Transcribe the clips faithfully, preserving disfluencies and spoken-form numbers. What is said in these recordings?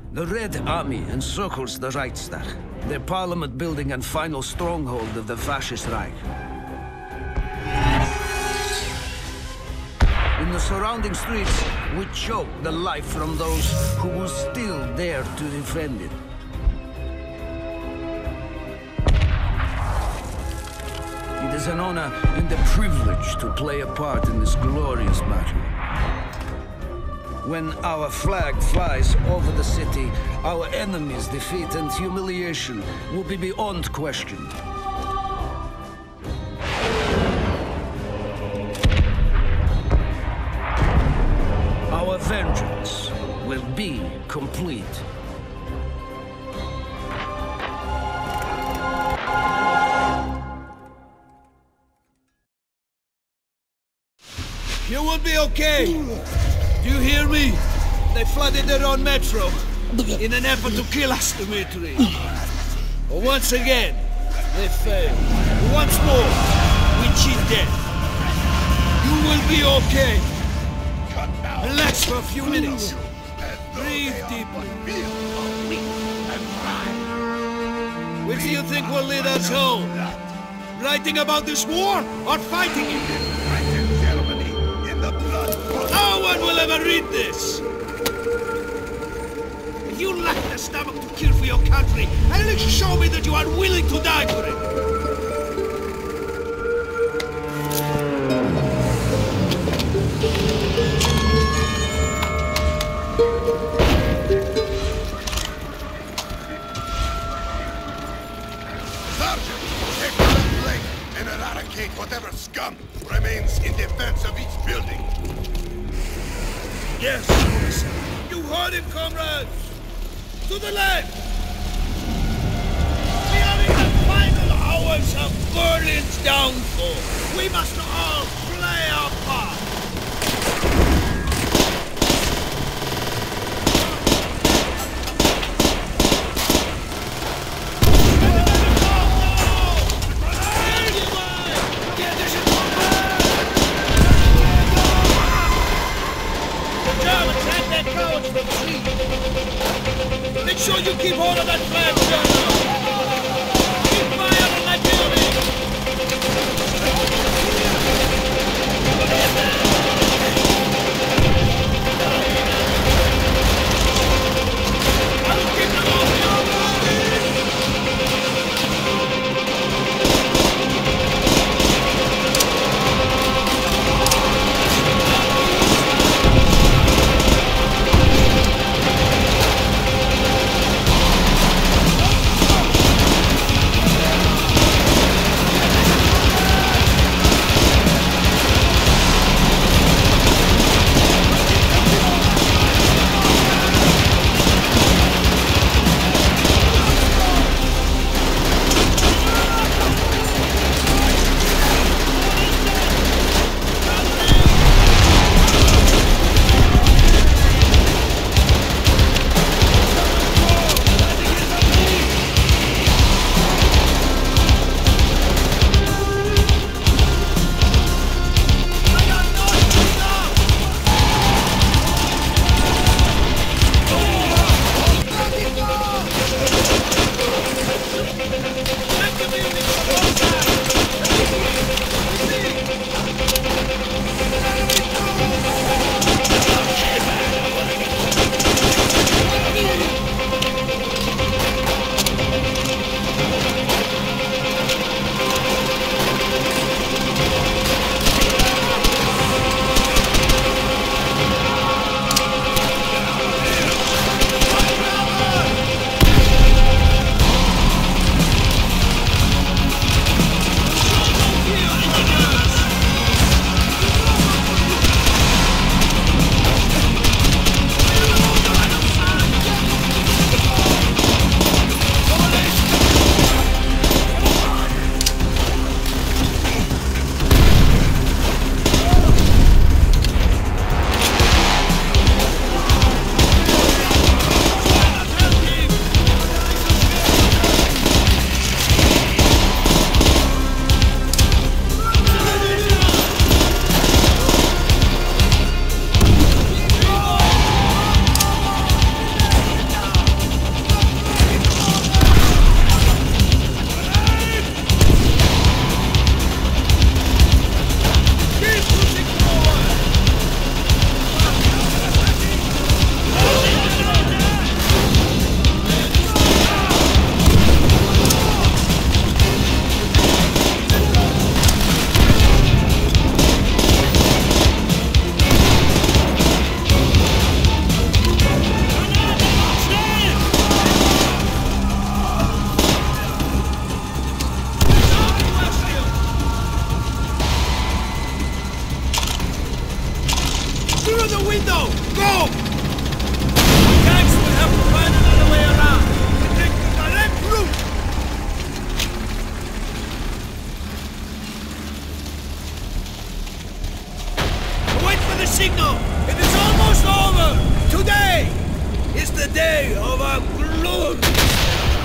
The Red Army encircles the Reichstag, the parliament building and final stronghold of the fascist Reich. In the surrounding streets, we choke the life from those who will still dare to defend it. It is an honor and a privilege to play a part in this glorious battle. When our flag flies over the city, our enemies' defeat and humiliation will be beyond question. Our vengeance will be complete. You will be okay. Do you hear me? They flooded their own metro in an effort to kill us, Dmitri. Once again, they failed. Once more, we cheat death. You will be okay. Relax for a few minutes. Breathe deeply. Which do you think will lead us home? Writing about this war or fighting it? No one will ever read this! If you lack the stomach to kill for your country, at least show me that you are willing to die for it! Sergeant, take the blade and eradicate whatever scum remains in defense of each building. Yes, officer. You heard him, comrades! To the left! We are in the final hours of Berlin's downfall. We must all play our part. Make sure you keep hold of that flag, General! Keep fire on that building! I'll keep them all the day of our glory.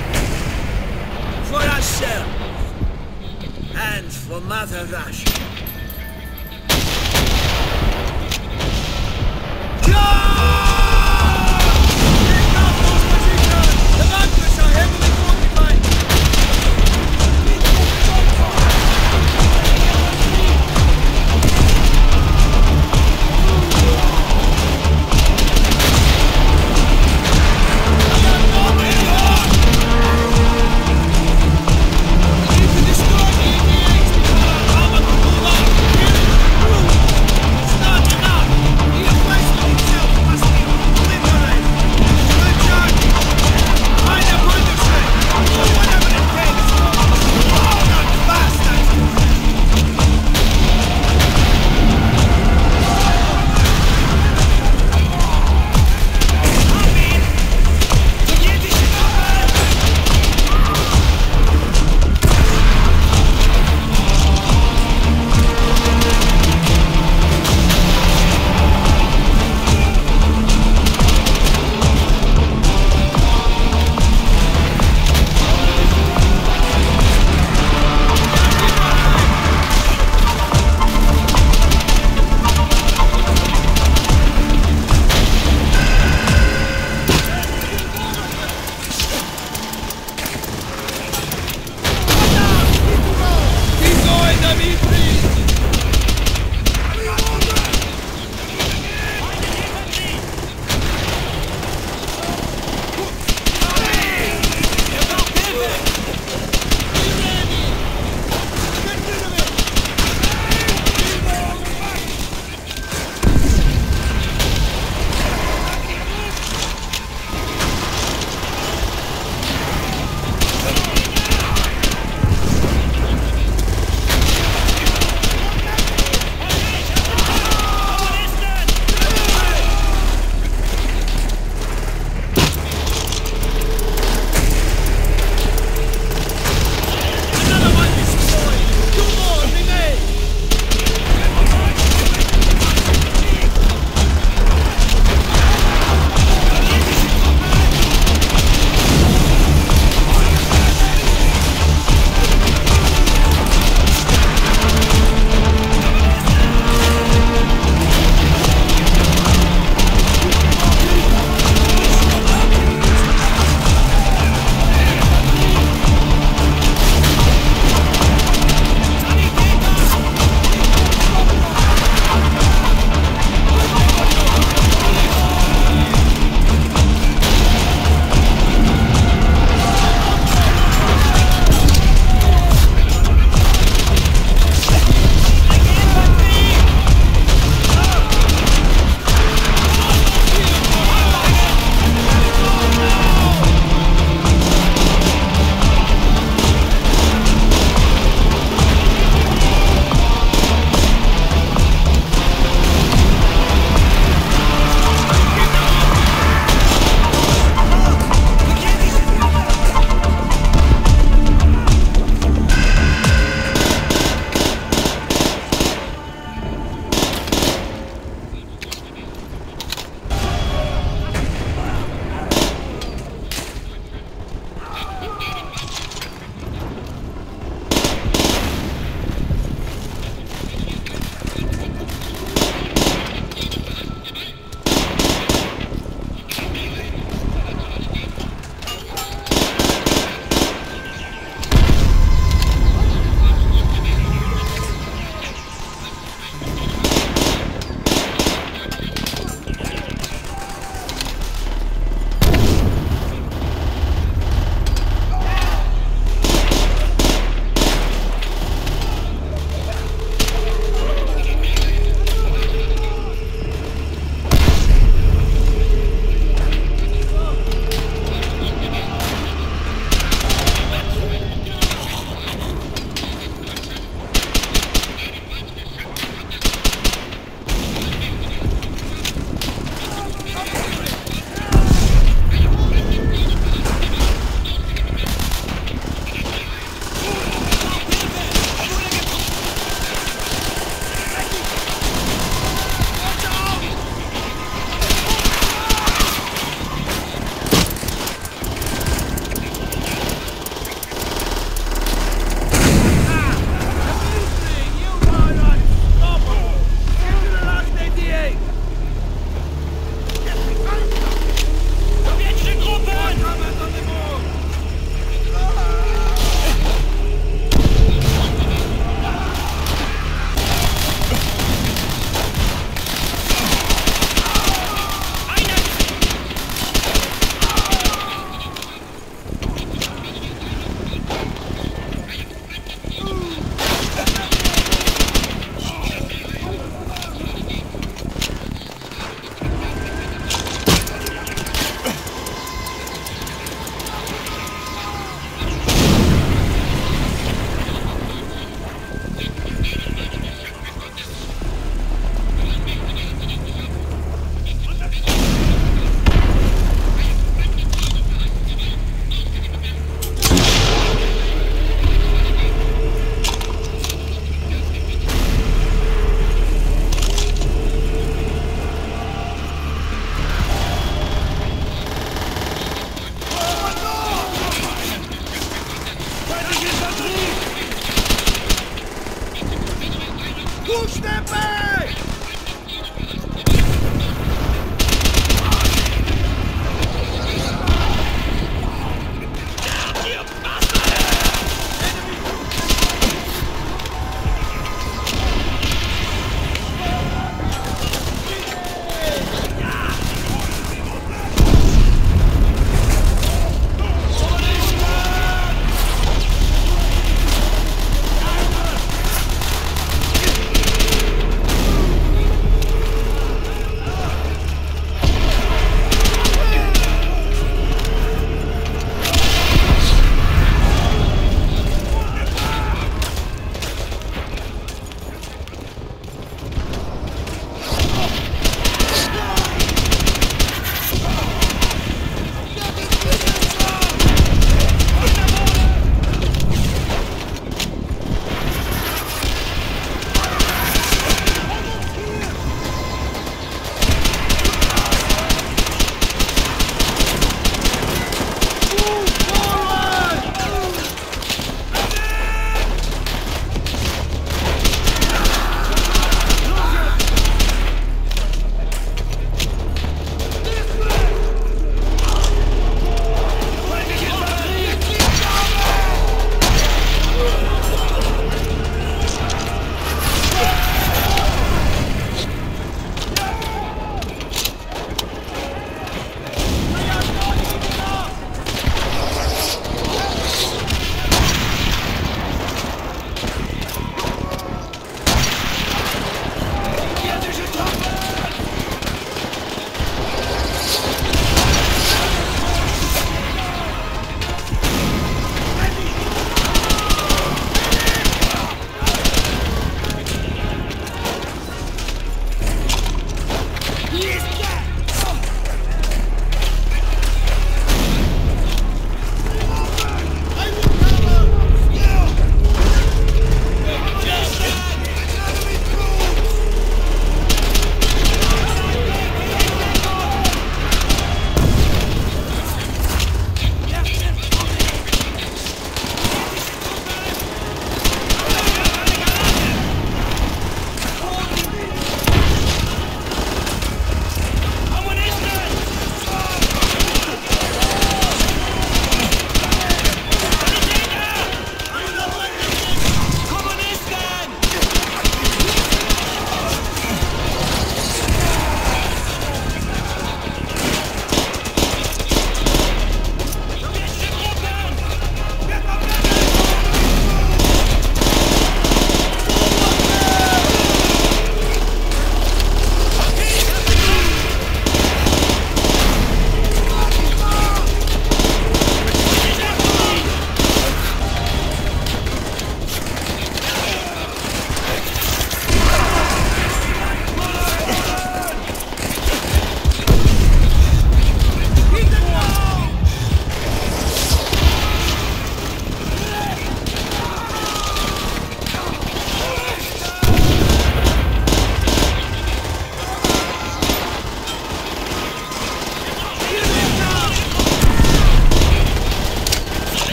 For ourselves. And for Mother Russia.